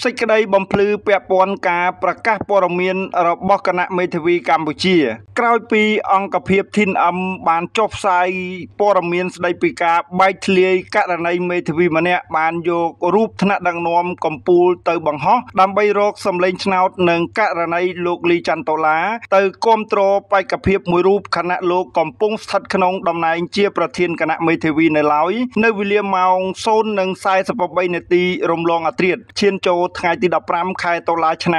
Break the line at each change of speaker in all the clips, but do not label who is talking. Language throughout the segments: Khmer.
សេចក្តីបំភ្លឺពាក់ព័ន្ធការប្រកាសព័ត៌មានរបស់គណៈមេធាវីកម្ពុជាក្រោយពីអង្គភាពធីនអឹមបានចុះផ្សាយព័ត៌មានស្តីពីការបែកធ្លាយករណីមេធាវីម្នាក់បានយករូបថ្នាក់ដឹកនាំកម្ពុជាទៅបង្ហោះដើម្បីរកសម្លេងឆ្នោតនឹងករណីលោកលីច័ន្ទតូឡាទៅគាំទ្របេក្ខភាពមួយរូបខណៈលោកកំពុងស្ថិតក្នុងតំណែងជាប្រធានគណៈមេធាវីនៅឡើយនៅវេលាម៉ោង 0:43 នាទីរំលងអត្រាឈានចូលថ្ងៃទី 15 ខែតុលាឆ្នាំ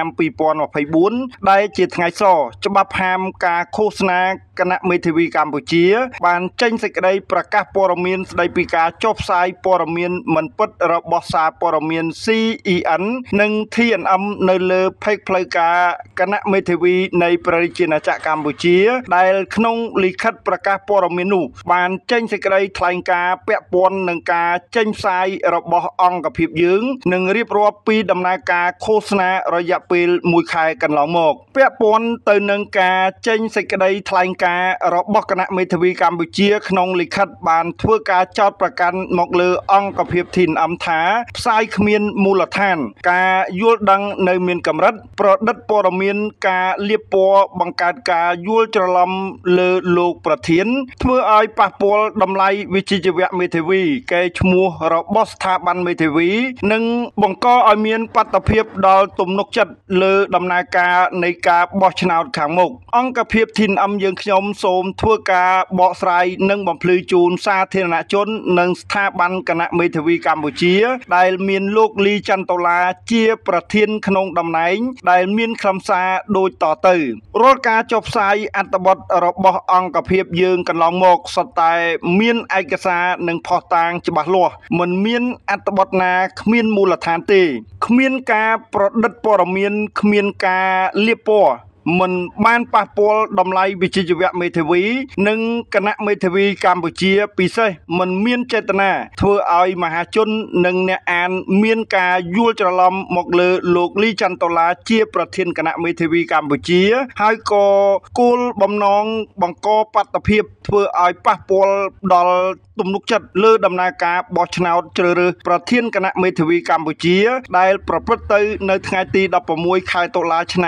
2024 ដែលជាថ្ងៃសច្បាប់ហាមការឃោសនាគណៈមេធាវីកម្ពុជាបានចេញសេចក្តីប្រកាសព័ត៌មានស្តីពីការចុះផ្សាយព័ត៌មានមិនពិតរបស់សារព័ត៌មាន CEN និង TNM នៅលើផេកផ្លូវការគណៈមេធាវីនៃព្រះរាជាណាចក្រកម្ពុជាដែលក្នុងលិខិតប្រកាសព័ត៌មាននោះបានចេញសេចក្តីថ្លែងការណ៍ពាក់ព័ន្ធនឹងការចេញផ្សាយរបស់អង្គភាពយើងនិងរៀបរាប់ពីដំណើរការឃោសនារយៈពេល1ខែកន្លងមកពាក់ព័ន្ធទៅនឹងការចេញសេចក្តីថ្លែងការណ៍របស់គណៈមេធាវីកម្ពុជាក្នុងលិខិតបានធ្វើការចោទប្រកាន់មកលើអង្គភាពធីនអឹមថាផ្សាយគ្មានមូលដ្ឋានការយល់ដឹងនៅមានកម្រិតប្រឌិតព័ត៌មានការលាបពណ៌បង្កើតការយល់ច្រឡំលើលោកប្រធានធ្វើឲ្យប៉ះពាល់តម្លៃវិជ្ជាជីវៈមេធាវីកេរ្តិ៍ឈ្មោះរបស់ស្ថាប័នមេធាវីនិងបង្កឲ្យមានបាតុភិបដល់ទំនុកចិត្តលើដំណើរការនៃការបោះឆ្នោតខាងមុខអង្គភាពធីនអឹមយើងខ្ញុំសូមធ្វើការបកស្រាយនិងបំភ្លឺជូនសាធារណជននិងស្ថាប័នគណៈមេធាវីកម្ពុជាដែលមានលោកលីច័ន្ទតូឡាជាប្រធានក្នុងតំណែងដែលមានខ្លឹមសារដូចតទៅរាល់ការចុះផ្សាយអត្ថបទរបស់អង្គភាពយើងកន្លងមកសុទ្ធតែមានឯកសារនិងភស្តុតាងច្បាស់លាស់មិនមានអត្ថបទណាគ្មានមូលដ្ឋានទេគ្មានការប្រឌិតព័ត៌មានគ្មានការលាបពណ៌មិនបានប៉ះពាល់តម្លៃវិជ្ជាជីវៈមេធាវីនិងគណៈមេធាវីកម្ពុជាពិសេសមិនមានចេតនាធ្វើឲ្យមហាជននិងអ្នកអានមានការយល់ច្រឡំមកលើលោកលីច័ន្ទតូឡាជាប្រធានគណៈមេធាវីកម្ពុជាហើយក៏គោលបំណងបង្កបាតុភិបធ្វើឲ្យប៉ះពាល់ដល់ទំនុកចិត្តលើដំណើរការបោះឆ្នោតជ្រើសរើសប្រធានគណៈមេធាវីកម្ពុជាដែលប្រព្រឹត្តទៅនៅថ្ងៃទី 16 ខែតុលាឆ្នាំ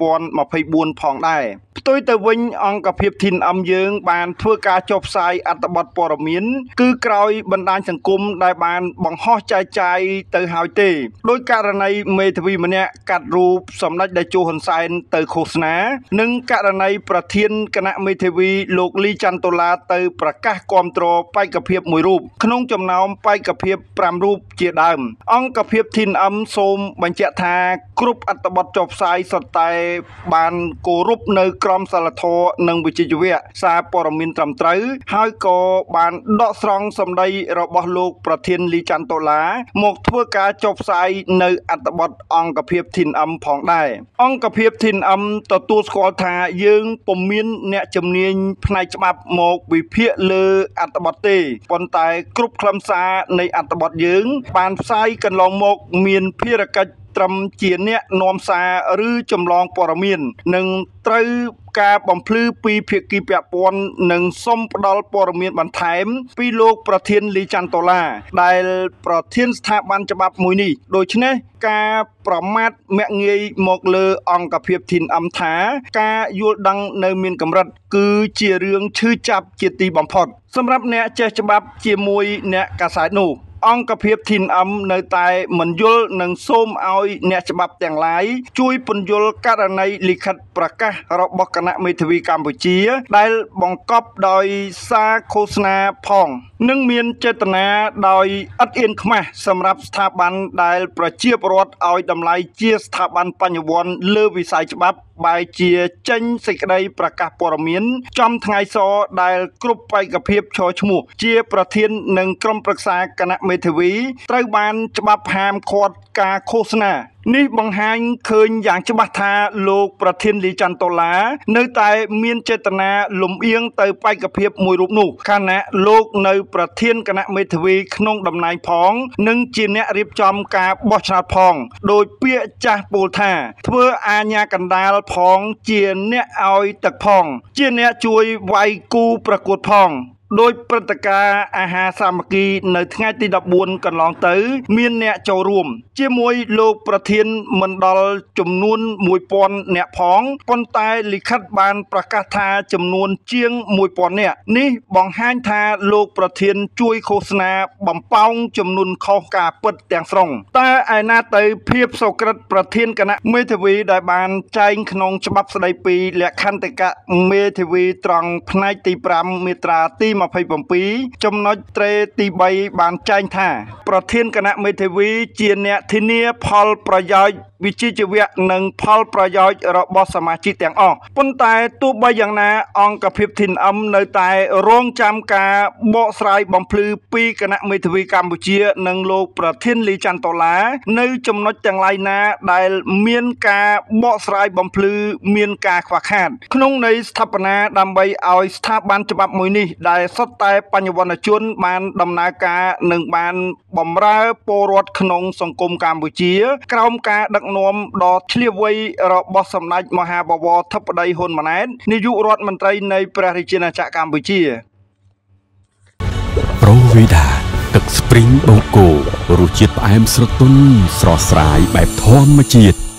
2024 ផងដែរផ្ទុយទៅវិញអង្គភាពធីនអឹមយើងបានធ្វើការចុះផ្សាយអត្ថបទព័ត៌មានគឺក្រោយបណ្ដាញសង្គមដែលបានបង្ហោះចែកចាយទៅហើយទេដោយករណីមេធាវីម្នាក់កាត់រូបសម្ដេចតេជោហ៊ុនសែនទៅឃោសនានិងករណីប្រធានគណៈមេធាវីលោកលីច័ន្ទតូឡាទៅប្រកាសគាំទ្របេក្ខភាពមួយរូបក្នុងចំណោមបេក្ខភាព5រូបជាដើមអង្គភាពធីនអឹមសូមបញ្ជាក់ថាគ្រប់អត្ថបទចុះផ្សាយសុទ្ធតែបានគោរពនៅក្រមសីលធម៌និងវិជ្ជាជីវៈសារព័ត៌មានត្រឹមត្រូវហើយក៏បានដកស្រង់សម្ដីរបស់លោកប្រធានលីច័ន្ទតូឡាមកធ្វើការចុះផ្សាយនៅអត្ថបទអង្គភាពធីនអឹមផងដែរអង្គភាពធីនអឹមទទួលស្គាល់ថាយើងពុំមានអ្នកជំនាញផ្នែកច្បាប់មកវិភាគលើអត្ថបទទេប៉ុន្តែគ្រប់ខ្លឹមសារនៃអត្ថបទយើងបានផ្សាយកន្លងមកមានភារកិច្ចត្រឹមជាអ្នកនាំសារឬចម្លងព័ត៌មាននិងត្រូវការបំភ្លឺពីភាគីពាក់ព័ន្ធនិងសុំផ្ដល់ព័ត៌មានបន្ថែមពីលោកប្រធានលីច័ន្ទតូឡាដែលប្រធានស្ថាប័នច្បាប់មួយនេះដូច្នេះការប្រមាថមាក់ងាយមកលើអង្គភាពធីនអឹមថាការយល់ដឹងនៅមានកម្រិតគឺជារឿងឈឺចាប់ជាទីបំផុតសម្រាប់អ្នកចេះច្បាប់ជាមួយអ្នកកាសែតនោះអង្គភាពធីនអឹមនៅតែមិនយល់និងសូមឲ្យអ្នកច្បាប់ទាំងឡាយជួយពន្យល់ករណីលិខិតប្រកាសរបស់គណៈមេធាវីកម្ពុជាដែលបង្កប់ដោយសារឃោសនាផងនិងមានចេតនាដោយឥតអៀនខ្មាស់សម្រាប់ស្ថាប័នដែលប្រជាពលរដ្ឋឲ្យតម្លៃជាស្ថាប័នបញ្ញវន្តលើវិស័យច្បាប់បែជាចេញសេចក្តីប្រកាសព័ត៌មានចំថ្ងៃសដែលគ្រប់បេក្ខភាពឈរឈ្មោះជាប្រធាននិងក្រុមប្រឹក្សាគណៈមេធាវីត្រូវបានច្បាប់ហាមឃាត់ការឃោសនានេះបង្ហាញឃើញយ៉ាងច្បាស់ថាលោកប្រធានលីច័ន្ទតូឡានៅតែមានចេតនាលំអៀងទៅបេក្ខភាពមួយរូបនោះខណៈលោកនៅប្រធានគណៈមេធាវីក្នុងតំណែងផងនិងជាអ្នករៀបចំការបោះឆ្នោតផងដោយពាក្យចាស់ពោលថាធ្វើអាញាកណ្ដាលផងជាអ្នកឲ្យទឹកផងជាអ្នកជួយវាយគូប្រកួតផងโดยព្រឹត្តិការណ៍អាហារសាមគ្គីនៅថ្ងៃទី14កន្លងទៅមានអ្នកចូលរួមជាមួយលោកប្រធានមណ្ឌលចំនួន1000អ្នកផងប៉ុន្តែលិខិតបានប្រកាសថាចំនួនជាង1000អ្នកនេះបង្ហាញថាលោកប្រធានជួយឃោសនាបំផោងចំនួនខុសការពិតទាំងស្រុងតើឯណាទៅភាពសុក្រិតប្រធានគណៈមេធាវីដែលបានចែងក្នុងច្បាប់ស្តីពីលក្ខន្តិកៈមេធាវីត្រង់ផ្នែកទី5មាត្រាទី27ចំណុចត្រេទី3បានចែងថាប្រធានគណៈមេធាវីជាអ្នកធានាផលប្រយោជន៍វិជ្ជាជីវៈនិងផលប្រយោជន៍របស់សមាជិកទាំងអស់ប៉ុន្តែទោះបីយ៉ាងណាអង្គភាពធីនអឹមនៅតែរងចាំការបកស្រាយបំភ្លឺពីគណៈមេធាវីកម្ពុជានិងលោកប្រធានលីច័ន្ទតូឡានៅចំណុចទាំងឡាយណាដែលមានការបកស្រាយបំភ្លឺមានការខ្វះខាតក្នុងន័យស្ថាបនាដើម្បីឲ្យស្ថាប័នច្បាប់មួយនេះដែលសុទ្ធតែបញ្ញវន្តជនបានដំណើរការនិងបានបម្រើពលរដ្ឋក្នុងសង្គមកម្ពុជាក្រោមការដឹកនាំដ៏ឆ្លៀវវៃរបស់សម្ដេចមហាបវរធិបតីហ៊ុនម៉ាណែតនាយករដ្ឋមន្ត្រីនៃព្រះរាជាណាចក្រកម្ពុជា
ប្រូវីដាទឹកស្ព្រីងបូកគោរសជាតិផ្អែមស្រទន់ស្រស់ស្រាយបែបធម្មជាតិ